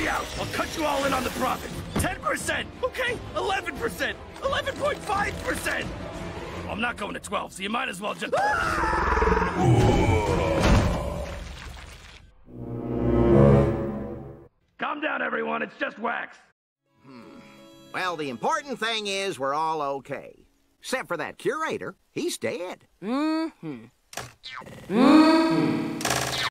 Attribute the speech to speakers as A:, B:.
A: me out. I'll cut you all in on the profit. 10%. Okay, 11%. 11.5%. I'm not going to 12, so you might as well just... Calm down, everyone. It's just wax.
B: Well, the important thing is we're all okay. Except for that curator. He's dead.